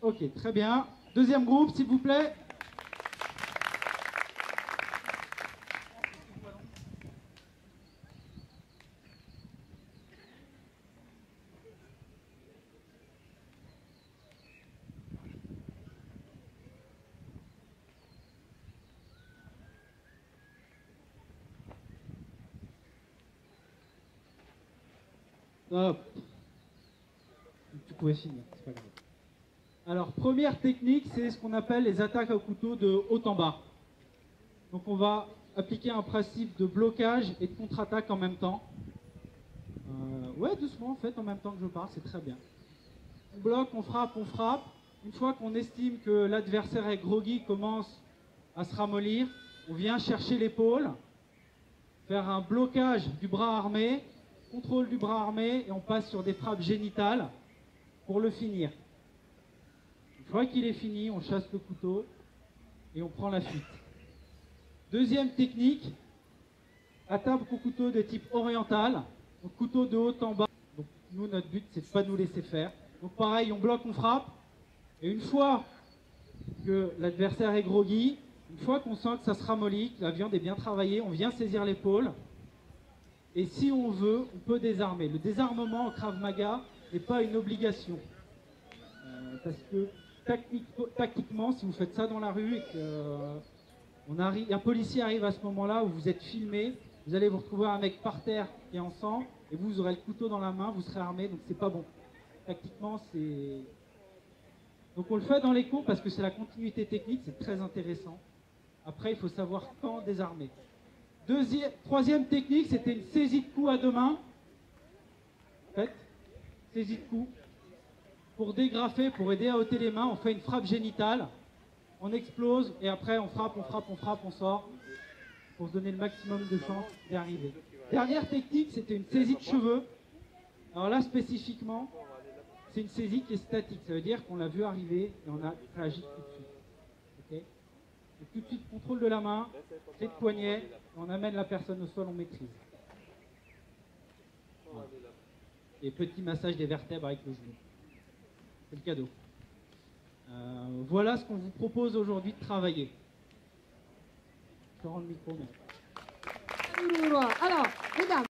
Ok, très bien. Deuxième groupe, s'il vous plaît. Hop. Tu pouvais finir, c'est pas grave. Alors, première technique, c'est ce qu'on appelle les attaques au couteau de haut en bas. Donc, on va appliquer un principe de blocage et de contre-attaque en même temps. Ouais, doucement, en fait, en même temps que je parle, c'est très bien. On bloque, on frappe, on frappe. Une fois qu'on estime que l'adversaire est groggy, commence à se ramollir, on vient chercher l'épaule, faire un blocage du bras armé, contrôle du bras armé, et on passe sur des frappes génitales pour le finir. Une fois qu'il est fini, on chasse le couteau et on prend la fuite. Deuxième technique, attaque au couteau de type oriental, donc couteau de haut en bas. Donc nous, notre but, c'est de ne pas nous laisser faire. Donc pareil, on bloque, on frappe, et une fois que l'adversaire est groggy, une fois qu'on sent que ça se ramollit, que la viande est bien travaillée, on vient saisir l'épaule, et si on veut, on peut désarmer. Le désarmement en Krav Maga n'est pas une obligation, parce que tactiquement, si vous faites ça dans la rue et qu'un policier arrive à ce moment-là où vous êtes filmé, vous allez vous retrouver un mec par terre qui est en sang, et vous aurez le couteau dans la main, vous serez armé, donc c'est pas bon. Tactiquement, c'est... Donc on le fait dans les cours parce que c'est la continuité technique, c'est très intéressant. Après, il faut savoir quand désarmer. Troisième technique, c'était une saisie de coups à deux mains. Faites, saisie de coups. Pour dégrafer, pour aider à ôter les mains, on fait une frappe génitale. On explose et après on frappe, on frappe, on frappe, on sort. Pour se donner le maximum de chances d'y arriver. Dernière technique, c'était une saisie de cheveux. Alors là, spécifiquement, c'est une saisie qui est statique. Ça veut dire qu'on l'a vu arriver et on a réagi tout de suite. Okay. Donc, tout de suite, contrôle de la main, clé de poignet, on amène la personne au sol, on maîtrise. Voilà. Et petit massage des vertèbres avec le genou. C'est le cadeau. Voilà ce qu'on vous propose aujourd'hui de travailler. Je rends le micro. Alors, mesdames.